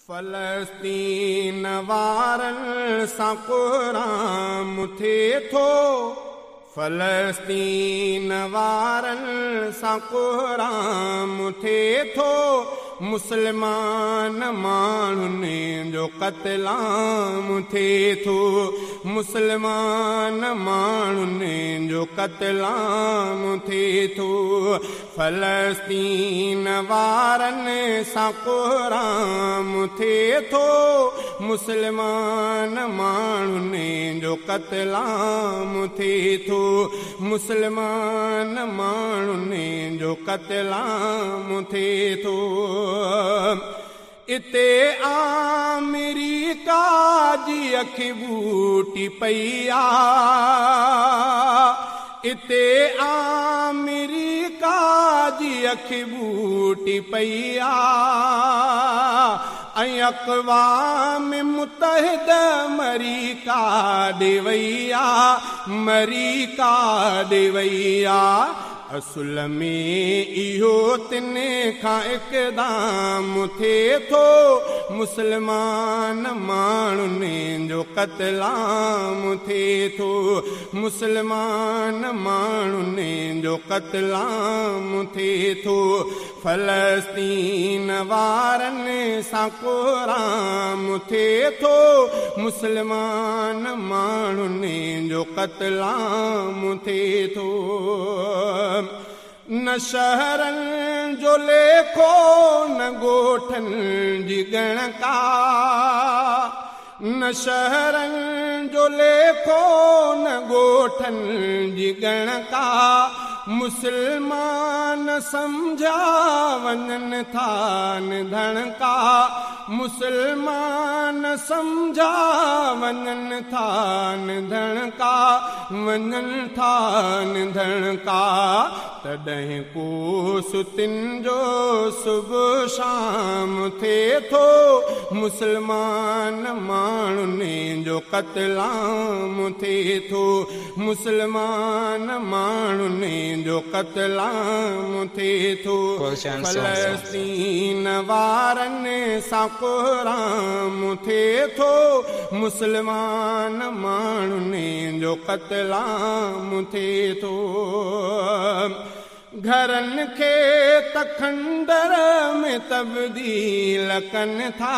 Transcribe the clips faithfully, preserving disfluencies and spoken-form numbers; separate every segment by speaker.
Speaker 1: फलस्तीन वारनि सां क़ुरान थिए थो, फलस्तीन वारनि सां क़ुरान थिए थो, मुस्लमान माण्हुनि जो क़त्लाम थिए थो, मुस्लमान माण्हुनि जो क़त्लाम थिए थो, फलस्तीन वारनि सां क़ुरान थिए थो, मुस्लमान माण्हुनि जो क़त्लाम थिए थो, मुस्लमान माण्हुनि जो क़त्लाम थिए थो। इते अमेरिका जी अखि बूटी पई आ, इते अमेरिका जी अखि बूटी पई आ, ऐं अक़वाम मुतहिदा अमेरिका ॾे वई आ, अमेरिका ॾे वई आ। असुल में इहो तिने खां इक़दाम थिए थो, मुस्लमान माण्हुनि जो क़त्लाम थिए थो, मुस्लमान माण्हुनि जो क़त्लाम थिए थो, फलस्तीन वारनि सां क़ुरान थिए थो, मुस्लमान माण्हुनि जो क़त्लाम थिए थो। न शहरनि जो लेखो न ॻोठनि जी ॻणका, न शहरनि जो लेखो न ॻोठनि जी ॻणका, मुस्लमान सम्झा वञनि था निधणका, मुस्लमान सम्झा वञनि था निधणका, वञनि था निधणका, तॾहिं को सुतिन जो सुबुह शाम थिए थो, मुस्लमान माण्हुनि जो क़त्लाम थिए थो, मुस्लमान माण्हुनि जो क़त्लाम थिए थो, फलस्तीन वारनि सां क़ुरान थिए थो, मुस्लमान माण्हुनि जो क़त्लाम थिए थो। घरनि खे त खंडर में तब्दील कनि था,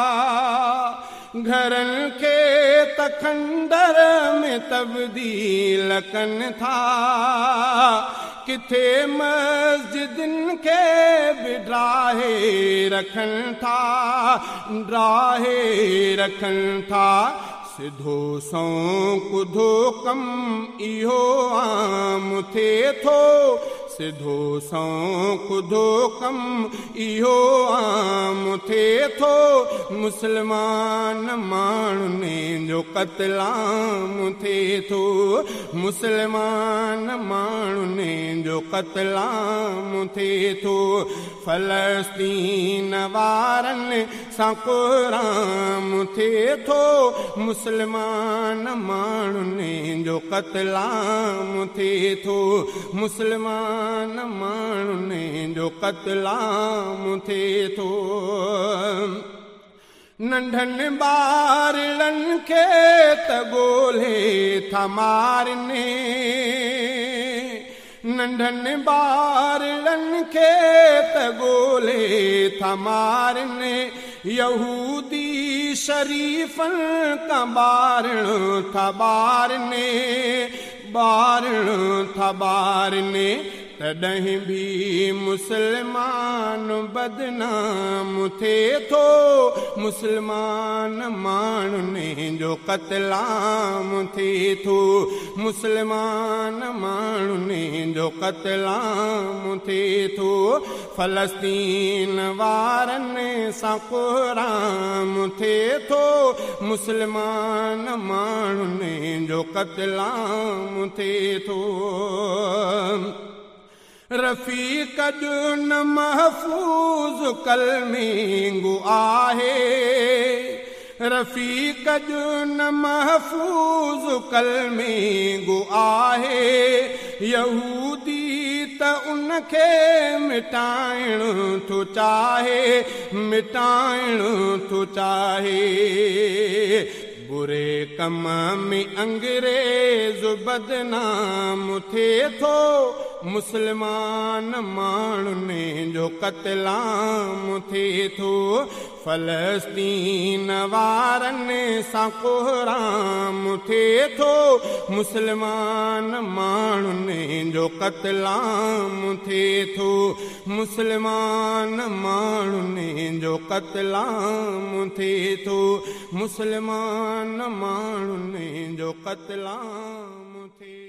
Speaker 1: घरनि खे त खंडर में तब्दील कनि था, किथे मस्जिदनि खे बि ड्राहे रखनि था, ड्राहे रखनि था, सिधो सौं कुधो कम इहो आम थिए थो, सिधो सौं कुधो कम इहो आम थिए थो, मुस्लमान माण्हुनि जो क़त्लाम थिए थो, मुस्लमान माण्हुनि जो क़त्लाम थिए थो, फलस्तीन वारनि सां क़ुरान थिए थो, मुस्लमान माण्हुनि जो क़त्लाम थिए थो, मुस्लमान माण्हुनि जो क़त्लाम थिए थो। नंढनि ॿारनि खे त ॻोल्हे था मारनि, नंढनि ॿारनि खे त ॻोल्हे था मारनि, यहूदी शरीफ़नि का ॿारण था ॿारनि, ॿारण था ॿारनि, तॾहिं बि मुस्लमान बदनाम थिए थो, मुस्लमान माण्हुनि जो क़त्लाम थिए थो, मुस्लमान माण्हुनि जो क़त्लाम थिए थो, फलस्तीन वारनि सां क़ुरान थिए थो, मुस्लमान माण्हुनि जो क़त्लाम थिए थो। रफ़ीक़ जो न महफूज़ कलमिंगु आहे, रफ़ीक़ जो न महफूज़ कलमिंगु आहे, यहूदी त उनखे मिटाइण थो चाहे मिटाइण थो चाहे बुरे कम में अंग्रेज बदनाम थिए थो मुस्लमान माण्हुनि जो क़त्लाम थिए थो फ़लस्तीन वारनि सां कोहराम थिए थो मुस्लमान माण्हुनि जो क़त्लाम थिए थो मुस्लमान माण्हुनि जो क़त्लाम थिए थो मुस्लमान माण्हुनि जो क़त्लाम थिए